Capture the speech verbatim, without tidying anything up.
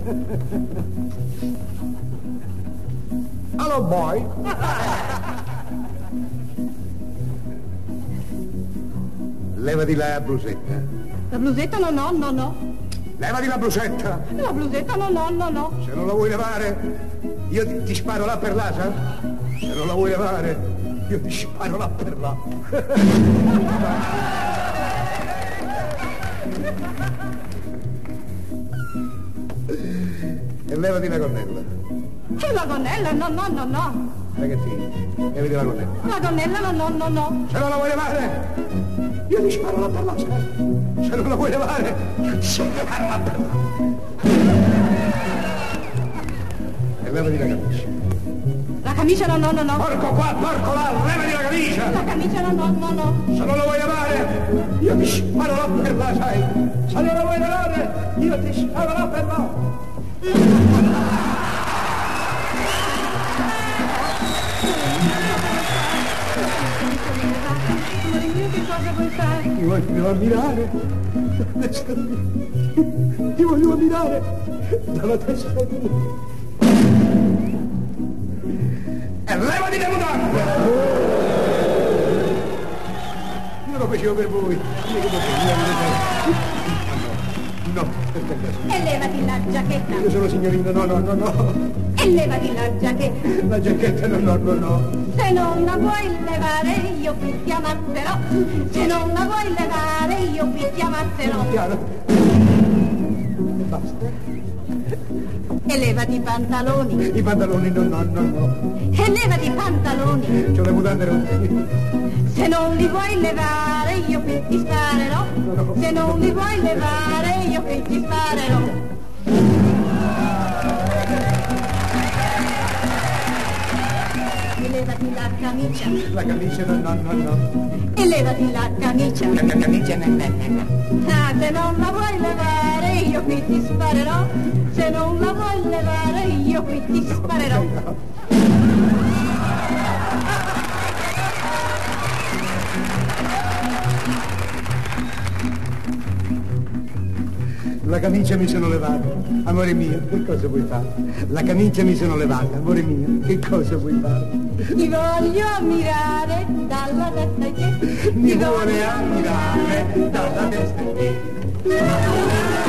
Hello, boy. Levati la blusetta. La blusetta no, no, no, no. Levati la blusetta. La blusetta no, no, no, no. Se non la vuoi levare, io ti, ti sparo là per là, sa? Se non la vuoi levare, io ti sparo là per là. E levati la gonnella. E la gonnella? No, no, no, no. Ragazzini, levati la gonnella. La gonnella no, no, no, no. Se non la vuoi levare, io ti sparo là per là, sa? Se non la vuoi levare, io ti sparo là per là. E levati la camicia. La camicia no, no, no, no. Porco qua, porco là, levati la camicia. La camicia no, no, no, no. Se non la vuoi levare, io ti sparo là per là, sai? Se non la vuoi levare, io ti sparo là per là. Amore mio, che cosa vuoi fare? Ti voglio ammirare. Ti voglio ammirare dalla testa tua. E levati le mutande! Io lo facevo per voi. No, per carità. E levati la giacchetta. Io sono signorina, no, no, no, no. E levati la giacchetta. La giacchetta, no, no, no, no. Se non la vuoi levare io qui ti ammazzerò. Se non la vuoi levare io qui ti ammazzerò. Piano. Basta. E levati i pantaloni. I pantaloni, no, no, no, no. E levati i pantaloni. C'ho le mutande rotte. Se non li vuoi levare io qui ti sparerò. No. Se non li vuoi levare io qui ti sparerò. E levati la camicia. La camicia, no, no, no, no. E levati la camicia. La camicia, no, no, no. Ah, se non la vuoi levare io qui ti sparerò. Se non la vuoi levare io qui ti sparerò. La camicia mi sono levata, amore mio, che cosa vuoi fare? La camicia mi sono levata, amore mio, che cosa vuoi fare? Ti voglio ammirare dalla testa ai piedi. Mi vuole ammirare dalla testa ai piedi.